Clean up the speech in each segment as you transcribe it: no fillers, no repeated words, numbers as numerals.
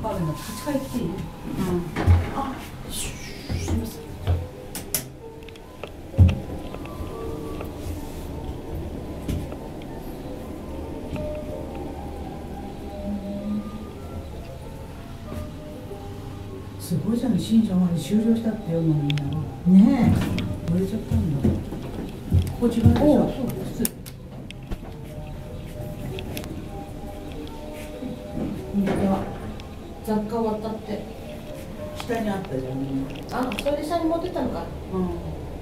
カードの8回来ていい？うん。あ、すみません。すごいじゃん、新庄まで終了したってよ、もうみんな。ねえ、割れちゃったんだ。ここ違うでしょ。そうです。本当だ。雑貨終わったって。下にあったじゃん、みんな。あ、それで下に持ってったのか。うん。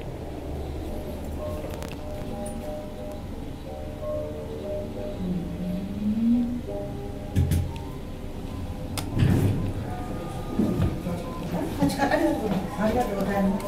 ありがとうございます。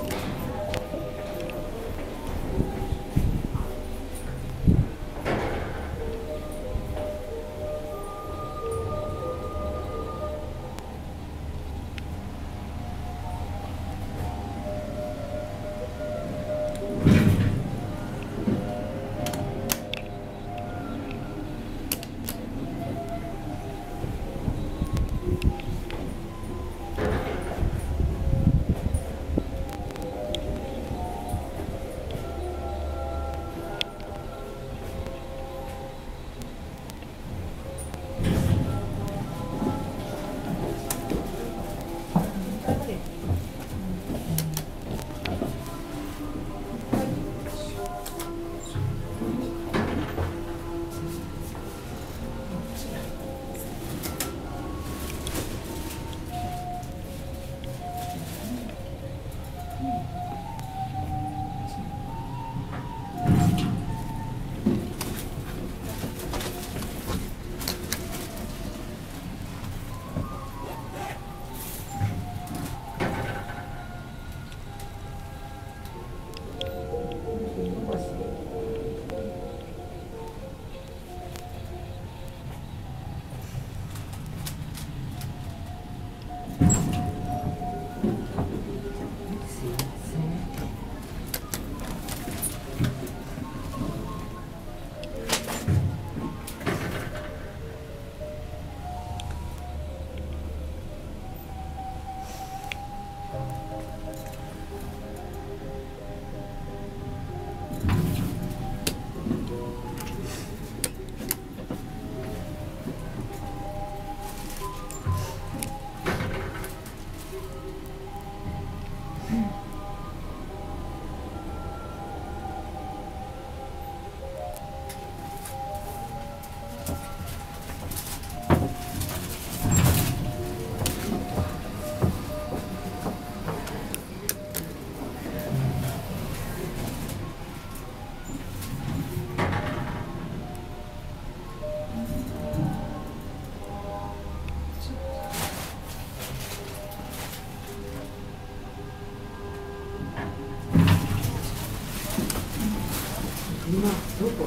今どこ？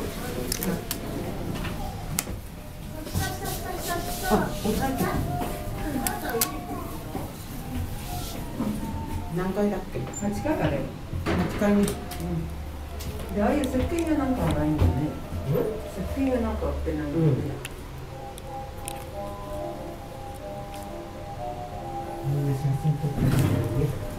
あ、お茶何階だっけ？8階だね。8階に。うん。で、ああいう石鹸がなんかないんだね。石鹸がなんか売ってないんだね。みんな写真撮ってるんだよね。